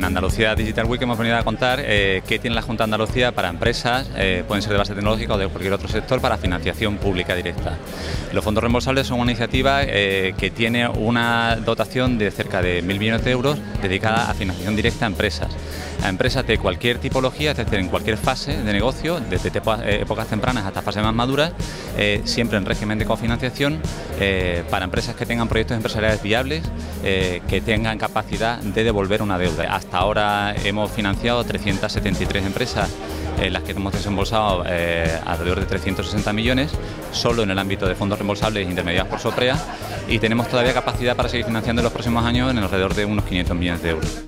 Andalucía Digital Week hemos venido a contar qué tiene la Junta de Andalucía para empresas, pueden ser de base tecnológica o de cualquier otro sector, para financiación pública directa. Los fondos reembolsables son una iniciativa que tiene una dotación de cerca de 1.000 millones de euros dedicada a financiación directa a empresas de cualquier tipología, es decir, en cualquier fase de negocio, desde épocas tempranas hasta fases más maduras, siempre en régimen de cofinanciación, para empresas que tengan proyectos empresariales viables, que tengan capacidad de devolver una deuda. Hasta ahora hemos financiado 373 empresas, en las que hemos desembolsado alrededor de 360 millones, solo en el ámbito de fondos reembolsables intermediados por SOPREA, y tenemos todavía capacidad para seguir financiando en los próximos años en alrededor de unos 500 millones de euros.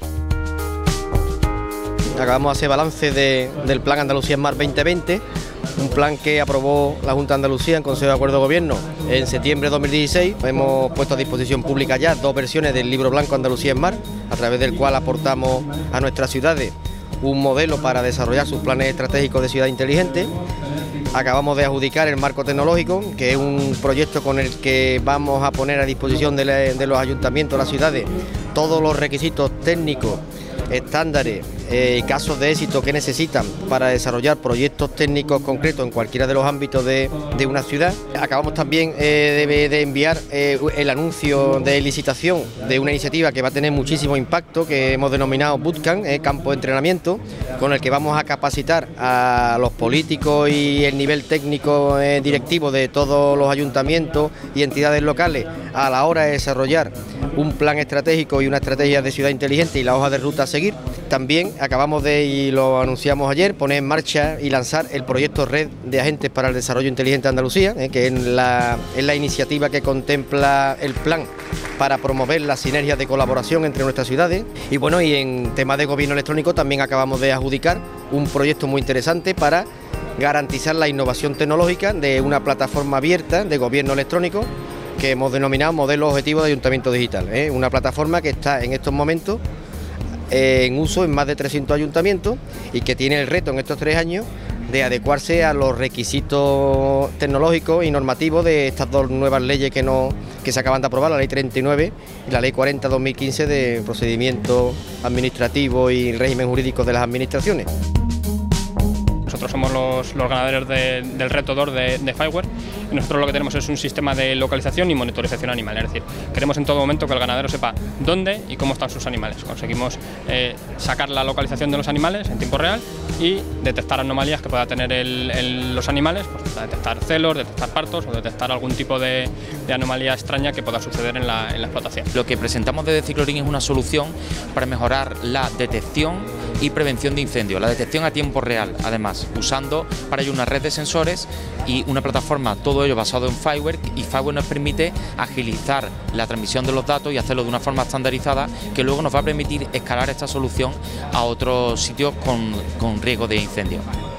Acabamos de hacer balance del Plan Andalucía Smart 2020, un plan que aprobó la Junta de Andalucía en Consejo de Acuerdo de Gobierno en septiembre de 2016. Hemos puesto a disposición pública ya 2 versiones del Libro Blanco Andalucía Smart, a través del cual aportamos a nuestras ciudades un modelo para desarrollar sus planes estratégicos de ciudad inteligente. Acabamos de adjudicar el marco tecnológico, que es un proyecto con el que vamos a poner a disposición de los ayuntamientos, las ciudades, todos los requisitos técnicos, estándares y casos de éxito que necesitan para desarrollar proyectos técnicos concretos en cualquiera de los ámbitos de una ciudad. Acabamos también de enviar el anuncio de licitación de una iniciativa que va a tener muchísimo impacto, que hemos denominado Bootcamp, campo de entrenamiento, con el que vamos a capacitar a los políticos y el nivel técnico directivo de todos los ayuntamientos y entidades locales a la hora de desarrollar un plan estratégico y una estrategia de ciudad inteligente y la hoja de ruta a seguir. También acabamos de, y lo anunciamos ayer, poner en marcha y lanzar el proyecto Red de Agentes para el Desarrollo Inteligente de Andalucía, que es la iniciativa que contempla el plan para promover las sinergias de colaboración entre nuestras ciudades. Y bueno, y en temas de gobierno electrónico también acabamos de adjudicar un proyecto muy interesante para garantizar la innovación tecnológica de una plataforma abierta de gobierno electrónico que hemos denominado Modelo Objetivo de Ayuntamiento Digital. Una plataforma que está en estos momentos en uso en más de 300 ayuntamientos y que tiene el reto en estos 3 años de adecuarse a los requisitos tecnológicos y normativos de estas 2 nuevas leyes que se acaban de aprobar, la Ley 39 y la Ley 40/2015 de procedimiento administrativo y régimen jurídico de las administraciones. Nosotros somos los ganadores del reto 2 de Fireware, y nosotros lo que tenemos es un sistema de localización y monitorización animal, es decir, queremos en todo momento que el ganadero sepa dónde y cómo están sus animales. Conseguimos sacar la localización de los animales en tiempo real y detectar anomalías que pueda tener los animales, pues detectar celos, detectar partos o detectar algún tipo de anomalía extraña que pueda suceder en la explotación. Lo que presentamos desde Cicloring es una solución para mejorar la detección y prevención de incendios, la detección a tiempo real, además, usando para ello una red de sensores y una plataforma, todo ello basado en Fireware, y Fireware nos permite agilizar la transmisión de los datos y hacerlo de una forma estandarizada que luego nos va a permitir escalar esta solución a otros sitios con riesgo de incendio.